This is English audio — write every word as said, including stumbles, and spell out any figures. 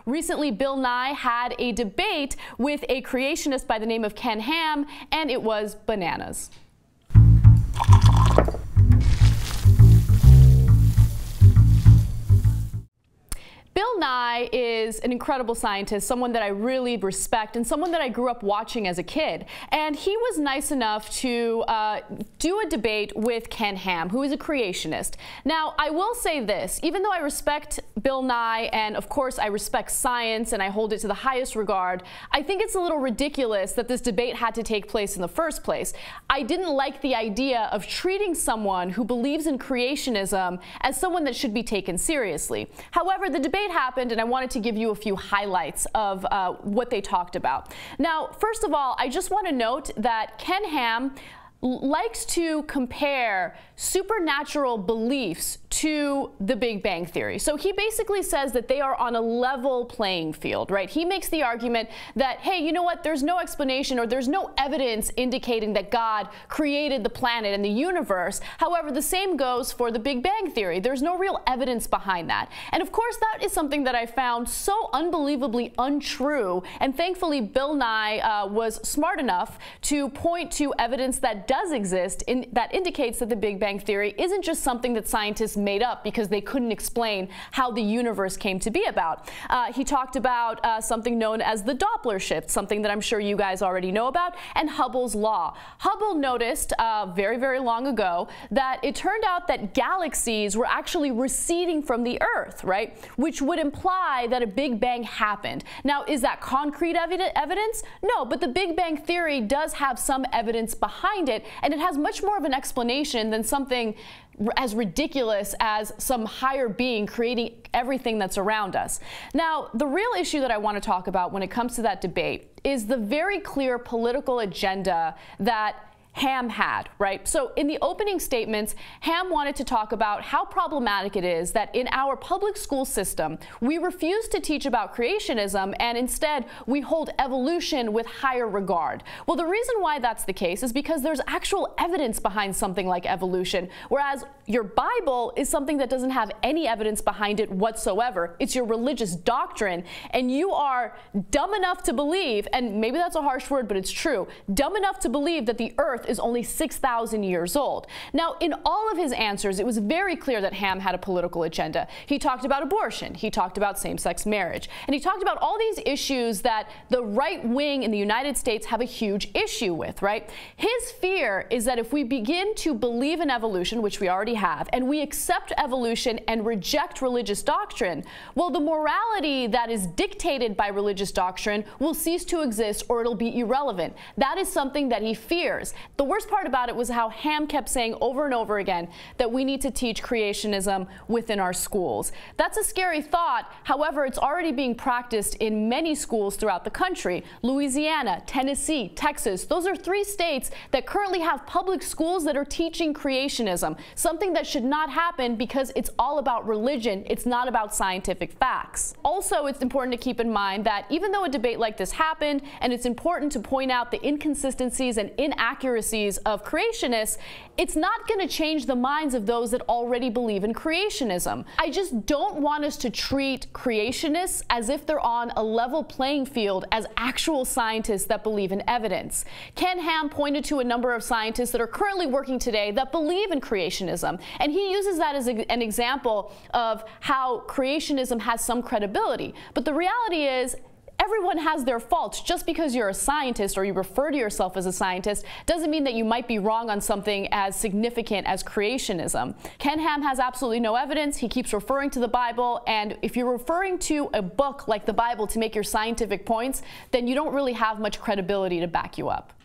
Recently, Bill Nye had a debate with a creationist by the name of Ken Ham, and it was bananas. Bill Nye is an incredible scientist, someone that I really respect and someone that I grew up watching as a kid. And he was nice enough to uh, do a debate with Ken Ham, who is a creationist. Now, I will say this, even though I respect Bill Nye and of course I respect science and I hold it to the highest regard, I think it's a little ridiculous that this debate had to take place in the first place. I didn't like the idea of treating someone who believes in creationism as someone that should be taken seriously. However, the debate happened, and I wanted to give you a few highlights of uh, what they talked about. Now, first of all, I just want to note that Ken Ham likes to compare supernatural beliefs to the Big Bang Theory. So he basically says that they are on a level playing field, right? He makes the argument that, hey, you know what, there's no explanation or there's no evidence indicating that God created the planet and the universe. However, the same goes for the Big Bang Theory. There's no real evidence behind that. And of course, that is something that I found so unbelievably untrue. And thankfully, Bill Nye uh, was smart enough to point to evidence that does exist in, that indicates that the Big Bang Theory isn't just something that scientists made up because they couldn't explain how the universe came to be about. Uh, he talked about uh, something known as the Doppler shift, something that I'm sure you guys already know about, and Hubble's law. Hubble noticed uh, very, very long ago that it turned out that galaxies were actually receding from the Earth, right? Which would imply that a Big Bang happened. Now, is that concrete evi evidence? No, but the Big Bang Theory does have some evidence behind it, and it has much more of an explanation than something as ridiculous as some higher being creating everything that's around us. Now, the real issue that I want to talk about when it comes to that debate is the very clear political agenda that Ham had, right? So in the opening statements, Ham wanted to talk about how problematic it is that in our public school system, we refuse to teach about creationism and instead we hold evolution with higher regard. Well, the reason why that's the case is because there's actual evidence behind something like evolution, whereas your Bible is something that doesn't have any evidence behind it whatsoever. It's your religious doctrine, and you are dumb enough to believe, and maybe that's a harsh word, but it's true, dumb enough to believe that the earth is only six thousand years old. Now, in all of his answers, it was very clear that Ham had a political agenda. He talked about abortion, he talked about same-sex marriage, and he talked about all these issues that the right wing in the United States have a huge issue with, right? His fear is that if we begin to believe in evolution, which we already have, and we accept evolution and reject religious doctrine, well, the morality that is dictated by religious doctrine will cease to exist or it'll be irrelevant. That is something that he fears. The worst part about it was how Ham kept saying over and over again that we need to teach creationism within our schools. That's a scary thought. However, it's already being practiced in many schools throughout the country. Louisiana, Tennessee, Texas, those are three states that currently have public schools that are teaching creationism, something that should not happen because it's all about religion. It's not about scientific facts. Also, it's important to keep in mind that even though a debate like this happened, and it's important to point out the inconsistencies and inaccuracies of creationists, it's not going to change the minds of those that already believe in creationism. I just don't want us to treat creationists as if they're on a level playing field as actual scientists that believe in evidence. Ken Ham pointed to a number of scientists that are currently working today that believe in creationism, and he uses that as a, an example of how creationism has some credibility. But the reality is, everyone has their faults. Just because you're a scientist or you refer to yourself as a scientist doesn't mean that you might be wrong on something as significant as creationism. Ken Ham has absolutely no evidence. He keeps referring to the Bible, and if you're referring to a book like the Bible to make your scientific points, then you don't really have much credibility to back you up.